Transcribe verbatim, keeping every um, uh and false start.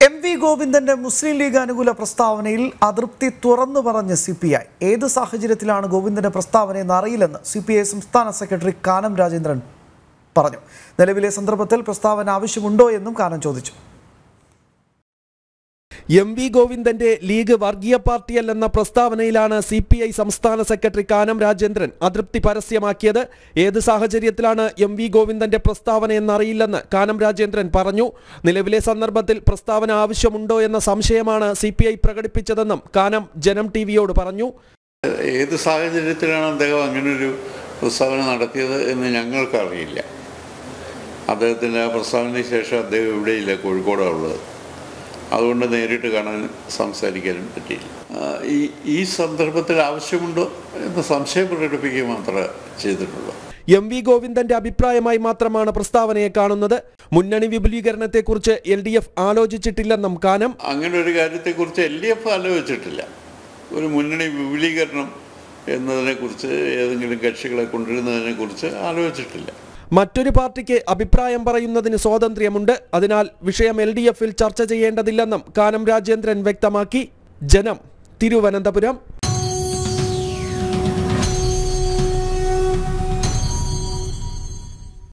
M V ഗോവിന്ദന്റെ മുസ്ലിം ലീഗ് അനുകൂല പ്രസ്താവനയിൽ അതൃപ്തി തുറന്നു പറഞ്ഞ സി പി ഐ ഏത് സാഹചര്യത്തിലാണ് ഗോവിന്ദന്റെ പ്രസ്താവനയെന്ന് അറിയില്ലെന്ന് സി പി ഐ സംസ്ഥാന സെക്രട്ടറി കാനം രാജേന്ദ്രൻ പറഞ്ഞു. നിലവിലെ സന്ദർഭത്തിൽ പ്രസ്താവന ആവശ്യമുണ്ടോ എന്നും കാനം ചോദിച്ചു. എം വി ഗോവിന്ദന്റെ ലീഗ് വർഗീയ പാർട്ടിയല്ലെന്ന പ്രസ്താവനയിലാണ് സി പി ഐ സംസ്ഥാന സെക്രട്ടറി കാനം രാജേന്ദ്രൻ അതൃപ്തി പരസ്യമാക്കിയത്. ഏത് സാഹചര്യത്തിലാണ് എം വി ഗോവിന്ദന്റെ പ്രസ്താവന എന്നറിയില്ലെന്ന് കാനം രാജേന്ദ്രൻ പറഞ്ഞു. നിലവിലെ സന്ദർഭത്തിൽ പ്രസ്താവന ആവശ്യമുണ്ടോ എന്ന സംശയമാണ് സി പി ഐ പ്രകടിപ്പിച്ചതെന്നും കാനം ജനം ടി വിയോട് പറഞ്ഞു. ഏത് സാഹചര്യത്തിലാണ് അദ്ദേഹം അങ്ങനൊരു പ്രസ്താവന നടത്തിയത് എന്ന് ഞങ്ങൾക്കറിയില്ല. അദ്ദേഹത്തിൻ്റെ ആ പ്രസ്താവനയ്ക്ക് ശേഷം അദ്ദേഹം ഇവിടെയില്ല, കോഴിക്കോടാണ് ഉള്ളത്. അതുകൊണ്ട് നേരിട്ട് കാണാൻ സംസാരിക്കാനും പറ്റിയില്ല. ഈ ഈ സന്ദർഭത്തിൽ ആവശ്യമുണ്ടോ എന്ന് സംശയം പ്രകടിപ്പിക്കുക മാത്രമേ ചെയ്തിട്ടുള്ളൂ. എം വി ഗോവിന്ദന്റെ അഭിപ്രായമായി മാത്രമാണ് പ്രസ്താവനയെ കാണുന്നത്. മുന്നണി വിപുലീകരണത്തെക്കുറിച്ച് എൽ ഡി എഫ് ആലോചിച്ചിട്ടില്ലെന്നും കാനം. അങ്ങനെ ഒരു കാര്യത്തെക്കുറിച്ച് എൽ ഡി എഫ് ആലോചിച്ചിട്ടില്ല. ഒരു മുന്നണി വിപുലീകരണം എന്നതിനെക്കുറിച്ച് ഏതെങ്കിലും കക്ഷികളെ കൊണ്ടുവരുന്നതിനെക്കുറിച്ച് ആലോചിച്ചിട്ടില്ല. മറ്റൊരു പാർട്ടിക്ക് അഭിപ്രായം പറയുന്നതിന് സ്വാതന്ത്ര്യമുണ്ട്. അതിനാൽ വിഷയം എൽ ഡി എഫിൽ ചർച്ച ചെയ്യേണ്ടതില്ലെന്നും കാനം രാജേന്ദ്രൻ വ്യക്തമാക്കി. ജനം, തിരുവനന്തപുരം.